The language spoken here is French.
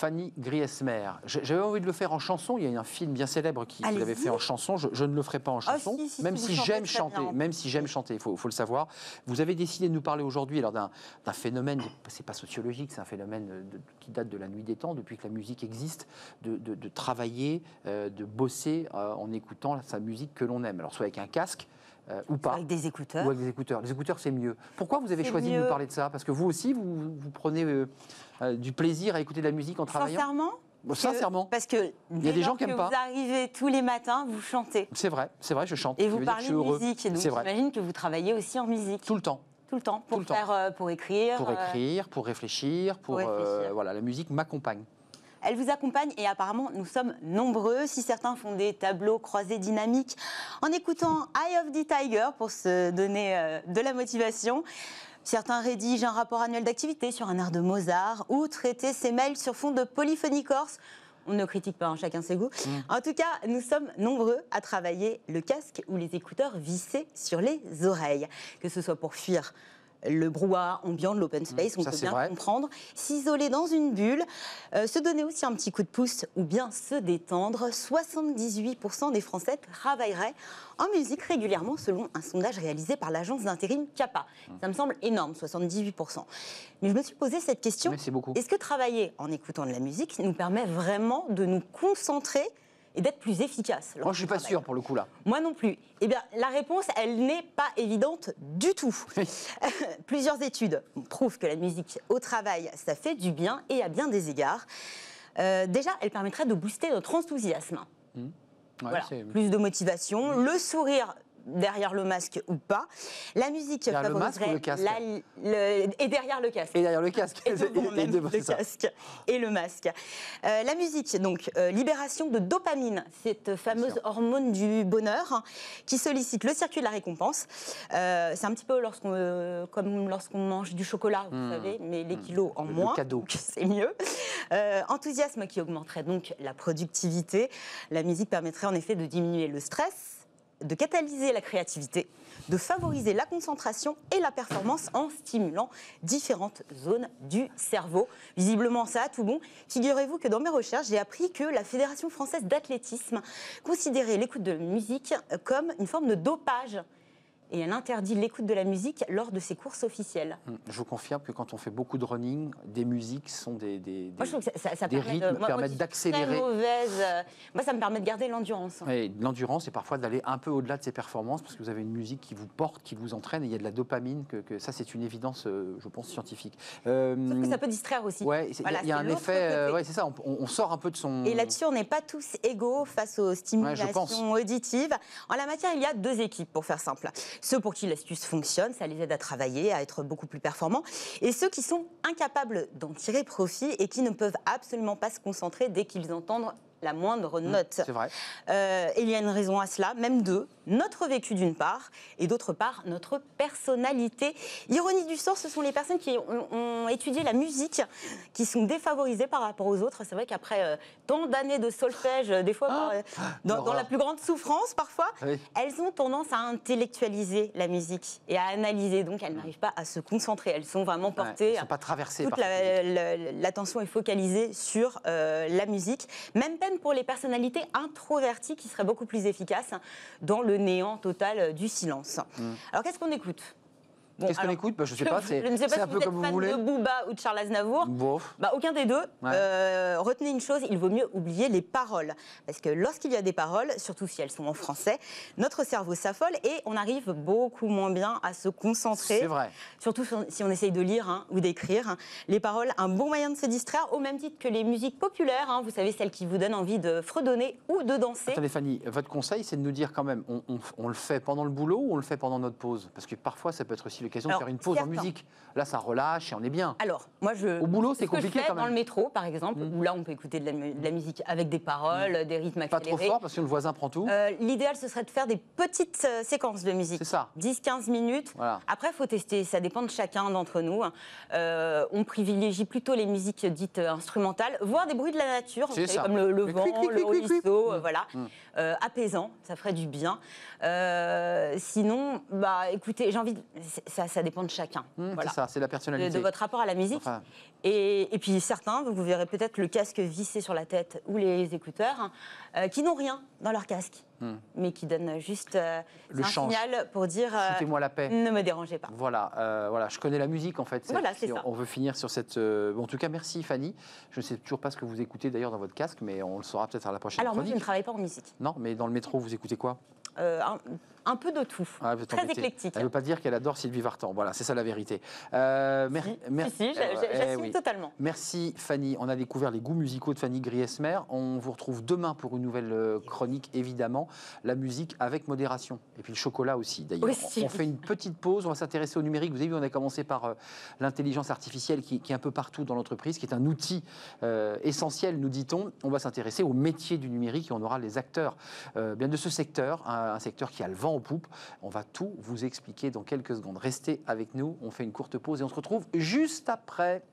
Fanny Griesmer. J'avais envie de le faire en chanson. Il y a un film bien célèbre qui l'avait fait en chanson. Je ne le ferai pas en chanson, même si j'aime chanter. Même si j'aime chanter, il faut le savoir. Vous avez décidé de nous parler aujourd'hui d'un phénomène, c'est pas sociologique, c'est un phénomène qui date de la nuit des temps, depuis que la musique existe, de travailler, de bosser en écoutant sa musique que l'on aime. Alors soit avec un casque, ou pas. Avec des écouteurs. Ou avec des écouteurs. Les écouteurs, c'est mieux. Pourquoi vous avez choisi de nous parler de ça? Parce que vous aussi, vous prenez du plaisir à écouter de la musique en travaillant? Sincèrement, parce que il y a des gens qui n'aiment pas. Vous arrivez tous les matins, vous chantez. C'est vrai, je chante. Et vous parlez de musique, donc j'imagine que vous travaillez aussi en musique. Tout le temps. Tout le temps, pour écrire. Pour écrire, pour réfléchir, voilà, la musique m'accompagne. Elle vous accompagne et apparemment nous sommes nombreux. Si certains font des tableaux croisés dynamiques en écoutant Eye of the Tiger pour se donner de la motivation. Certains rédigent un rapport annuel d'activité sur un air de Mozart ou traiter ses mails sur fond de polyphonie corse. On ne critique pas, chacun ses goûts. En tout cas, nous sommes nombreux à travailler le casque ou les écouteurs vissés sur les oreilles. Que ce soit pour fuir le brouhaha ambiant de l'open space, on peut bien comprendre, s'isoler dans une bulle, se donner aussi un petit coup de pouce ou bien se détendre. 78% des Français travailleraient en musique régulièrement selon un sondage réalisé par l'agence d'intérim CAPA. Ça me semble énorme, 78%. Mais je me suis posé cette question, est-ce que travailler en écoutant de la musique nous permet vraiment de nous concentrer et d'être plus efficace? Moi, je ne suis pas sûr pour le coup là. Moi non plus. Eh bien, la réponse, elle n'est pas évidente du tout. Plusieurs études prouvent que la musique au travail, ça fait du bien et à bien des égards. Déjà, elle permettrait de booster notre enthousiasme. Voilà. Plus de motivation, le sourire derrière le masque ou pas. La musique favoriserait... Et derrière le casque. Et derrière le casque. Et devant même le casque et le masque. La musique, donc, libération de dopamine, cette fameuse hormone du bonheur qui sollicite le circuit de la récompense. C'est un petit peu comme lorsqu'on mange du chocolat, vous savez, mais les kilos en moins. Le cadeau. C'est mieux. Enthousiasme qui augmenterait donc la productivité. La musique permettrait en effet de diminuer le stress, de catalyser la créativité, de favoriser la concentration et la performance en stimulant différentes zones du cerveau. Visiblement, ça a tout bon. Figurez-vous que dans mes recherches, j'ai appris que la Fédération française d'athlétisme considérait l'écoute de la musique comme une forme de dopage. Et elle interdit l'écoute de la musique lors de ses courses officielles. Je vous confirme que quand on fait beaucoup de running, des musiques sont des moi, je trouve que ça rythmes permettent d'accélérer. Moi, ça me permet de garder l'endurance. L'endurance, et parfois d'aller un peu au-delà de ses performances, parce que vous avez une musique qui vous porte, qui vous entraîne, et il y a de la dopamine, que ça, c'est une évidence, je pense, scientifique. Sauf que ça peut distraire aussi. Oui, il y a un effet... c'est ça, on sort un peu de son... Et là-dessus, on n'est pas tous égaux face aux stimulations auditives. En la matière, il y a deux équipes, pour faire simple. Ceux pour qui l'astuce fonctionne, ça les aide à travailler, à être beaucoup plus performants. Et ceux qui sont incapables d'en tirer profit et qui ne peuvent absolument pas se concentrer dès qu'ils entendent la moindre note. C'est vrai. Et il y a une raison à cela, même deux. Notre vécu d'une part, et d'autre part, notre personnalité. Ironie du sort, ce sont les personnes qui ont étudié la musique, qui sont défavorisées par rapport aux autres. C'est vrai qu'après tant d'années de solfège, des fois dans la plus grande souffrance parfois, elles ont tendance à intellectualiser la musique et à analyser. Donc elles n'arrivent pas à se concentrer. Elles sont vraiment portées. Elles ne sont pas traversées par l'attention est focalisée sur la musique. Même pour les personnalités introverties qui seraient beaucoup plus efficaces dans le néant total du silence. Alors qu'est-ce qu'on écoute? Qu'est-ce qu'on écoute? Je ne sais pas, c'est un peu comme vous voulez. Si vous êtes fan de Booba ou de Charles Aznavour, aucun des deux. Retenez une chose, il vaut mieux oublier les paroles. Parce que lorsqu'il y a des paroles, surtout si elles sont en français, notre cerveau s'affole et on arrive beaucoup moins bien à se concentrer. C'est vrai. Surtout si on essaye de lire ou d'écrire. Les paroles, un bon moyen de se distraire, au même titre que les musiques populaires, vous savez, celles qui vous donnent envie de fredonner ou de danser. Attendez Fanny, votre conseil, c'est de nous dire quand même, on le fait pendant le boulot ou on le fait pendant notre pause? Parce que parfois, ça peut être aussi l'occasion de faire une pause en musique. Là, ça relâche et on est bien. Alors, moi, au boulot, c'est compliqué quand même. Dans le métro, par exemple, où là, on peut écouter de la musique avec des paroles, des rythmes accélérés. Pas trop fort parce que le voisin prend tout. L'idéal, ce serait de faire des petites séquences de musique. C'est ça. 10-15 minutes. Voilà. Après, il faut tester. Ça dépend de chacun d'entre nous. On privilégie plutôt les musiques dites instrumentales, voire des bruits de la nature, vous savez, comme le vent, le ruisseau, voilà. Apaisant, ça ferait du bien. Sinon, écoutez, j'ai envie de... ça dépend de chacun. Voilà. C'est ça, c'est la personnalité. De votre rapport à la musique. Enfin... Et puis certains, vous verrez peut-être le casque vissé sur la tête ou les écouteurs, qui n'ont rien dans leur casque, mais qui donnent juste un signal pour dire foutez-moi la paix. Ne me dérangez pas. Voilà, voilà, je connais la musique en fait. Voilà, c'est ça. On veut finir sur cette... En tout cas, merci Fanny. Je ne sais toujours pas ce que vous écoutez d'ailleurs dans votre casque, mais on le saura peut-être à la prochaine chronique. Alors moi, je ne travaille pas en musique. Non, mais dans le métro, vous écoutez quoi? Un peu de tout, très éclectique. Elle ne veut pas dire qu'elle adore Sylvie Vartan, voilà, c'est ça la vérité. Si, j'assume totalement. Merci Fanny, on a découvert les goûts musicaux de Fanny Griesmer. On vous retrouve demain pour une nouvelle chronique, évidemment. La musique avec modération, et puis le chocolat aussi d'ailleurs. On fait une petite pause, on va s'intéresser au numérique. Vous avez vu, on a commencé par l'intelligence artificielle qui est un peu partout dans l'entreprise, qui est un outil essentiel, nous dit-on. On va s'intéresser au métier du numérique et on aura les acteurs bien de ce secteur, un secteur qui a le vent en poupe. On va tout vous expliquer dans quelques secondes. Restez avec nous, on fait une courte pause et on se retrouve juste après.